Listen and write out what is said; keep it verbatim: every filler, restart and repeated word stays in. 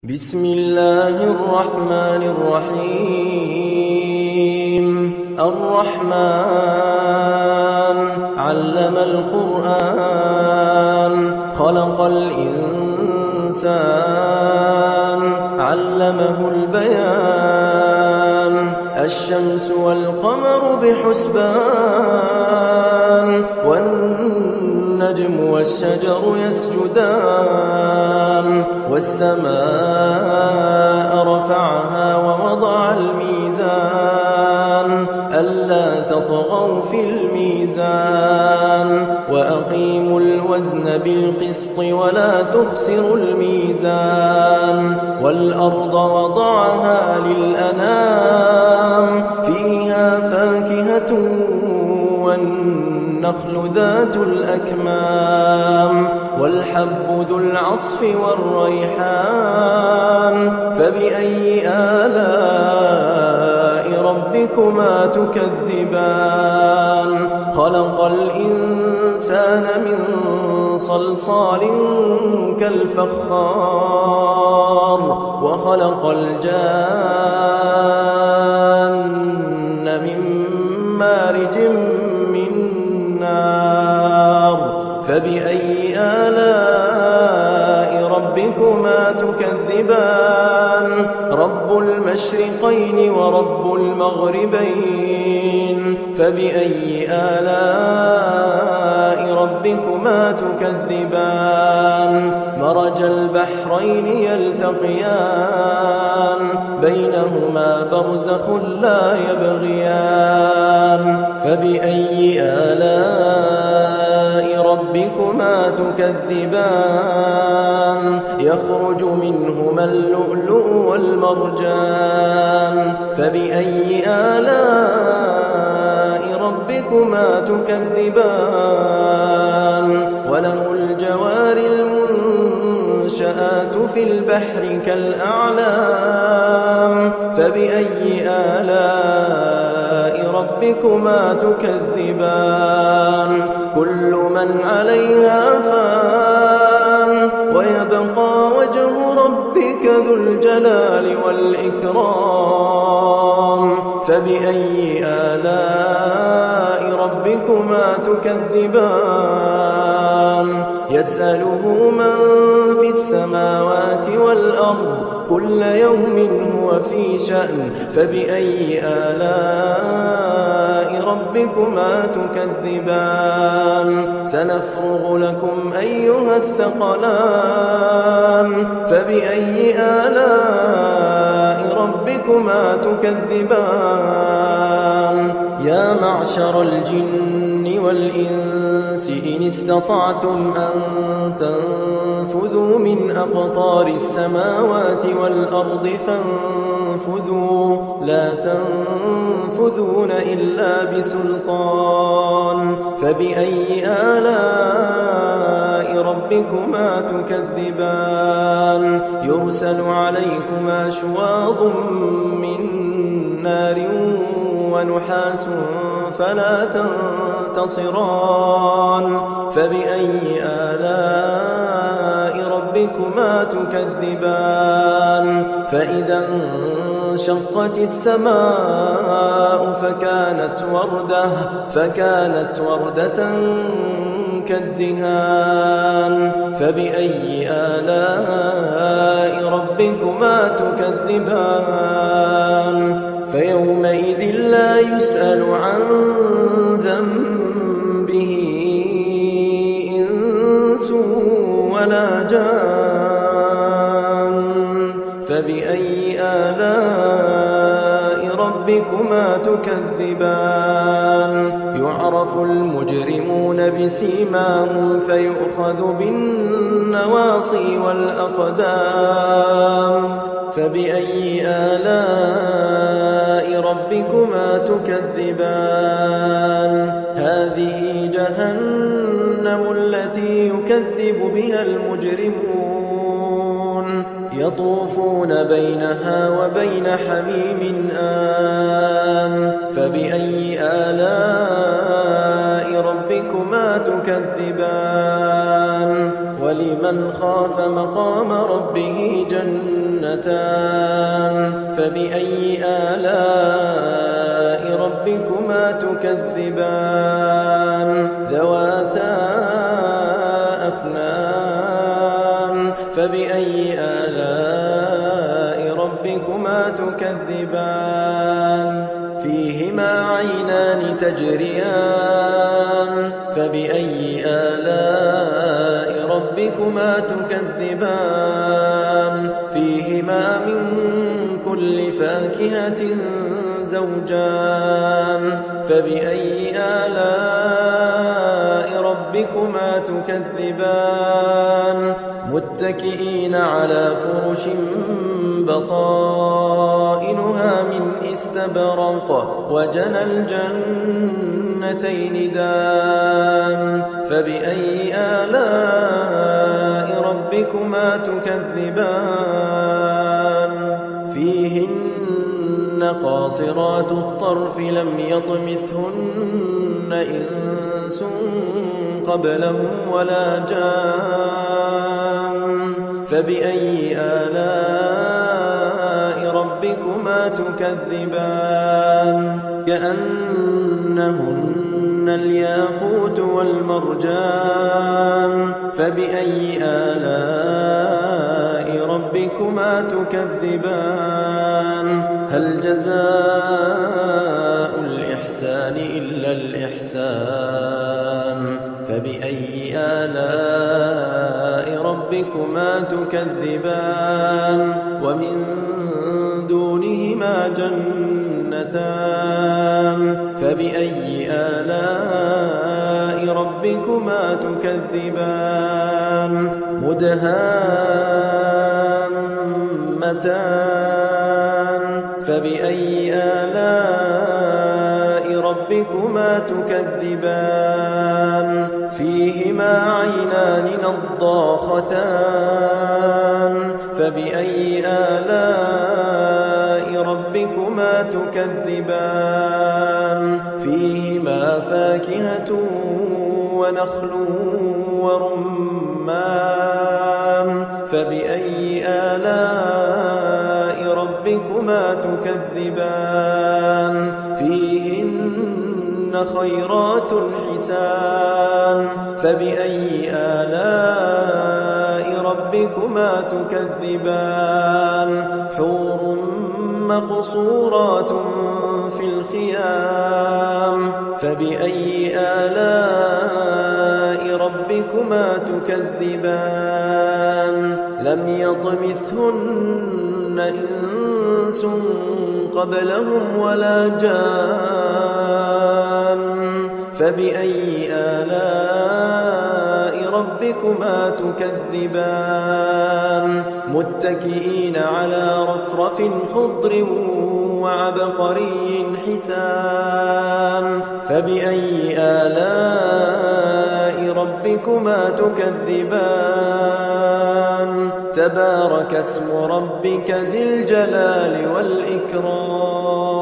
بسم الله الرحمن الرحيم الرحمن علم القرآن خلق الإنسان علمه البيان الشمس والقمر بحسبان والنجم والشجر يسجدان والسماء رفعها ووضع الميزان ألا تطغوا في الميزان وأقيموا الوزن بالقسط ولا تخسروا الميزان والأرض وضعها للأنام فيها فاكهة والنخل ذات الأكمام والحب ذو العصف والريحان فبأي آلاء ربكما تكذبان خلق الإنسان من صلصال كالفخار وخلق الجان من مارج من نار فبأي آلاء ربكما تكذبان رب المشرقين ورب المغربين فبأي آلاء ربكما تكذبان مرج البحرين يلتقيان بينهما برزخ لا يبغيان فبأي آلاء ربكما تكذبان يخرج منهما اللؤلؤ والمرجان فبأي آلاء ربكما تكذبان وله الجوار المنشآت في البحر كالأعلام فبأي آلاء ربكما تكذبان كل من عليها فان ويبقى وجه ربك ذو الجلال والإكرام فبأي آلاء ربكما تكذبان يسأله من في السماوات والأرض كل يوم هو في شأن فبأي آلاء ربكما تكذبان سنفرغ لكم أيها الثقلان فبأي آلاء ربكما تكذبان يا معشر الجن والإنس إن استطعتم أن تنفذوا من أقطار السماوات والأرض فانفذوا لا تنفذون إلا بسلطان فبأي آلاء ربكما تكذبان يرسل عليكما شواظ من نار ونحاس فلا تنتصران فبأي آلاء ربكما تكذبان فإذا انشقت السماء فكانت وردة فكانت وردة كالدهان فبأي آلاء ربكما تكذبان فيومئذ لا يسأل عن ذنبه إنس ولا جان فبأي آلاء ربكما تكذبان يعرف المجرمون بسيماهم فيؤخذ بالنواصي والأقدام فبأي آلاء ربكما تكذبان هذه جهنم التي يكذب بها المجرمون يطوفون بينها وبين حميم آن فبأي آلاء ربكما تكذبان ولمن خاف مقام ربه جنتان جنتان فبأي آلاء ربكما تكذبان ذواتا أفنان فبأي آلاء ربكما تكذبان فيهما عينان تجريان فبأي آلاء ربكما تكذبان فيهما من كل فاكهة زوجان فبأي آلاء ربكما تكذبان متكئين على فرش بطائنها من استبرق وجنى الجنتين دان فبأي آلاء ربكما تكذبان فيهن قاصرات الطرف لم يطمثهن إنس قبلهم ولا جان فبأي آلاء ربكما تكذبان كأنهن الياقوت والمرجان فبأي آلاء ربكما تكذبان هل جزاء الإحسان إلا الإحسان فبأي آلاء ربكما تكذبان ومن دونهما جنتان فبأي آلاء ربكما تكذبان مدهامتان فبأي آلاء ربكما تكذبان فيهما عينان نضاختان فبأي آلاء ربكما تكذبان فيهما فاكهة ونخل ورمان فبأي آلاء ربكما تكذبان فيهن خيرات حسان فبأي آلاء ربكما تكذبان حور مقصورات في الخيام فبأي آلاء ربكما تكذبان لم يطمثهن إنس قبلهم ولا جان فبأي آلاء ربكما تكذبان متكئين على رفرف خضر وعبقري حسان فبأي آلاء ربكما تكذبان تبارك اسم ربك ذي الجلال والإكرام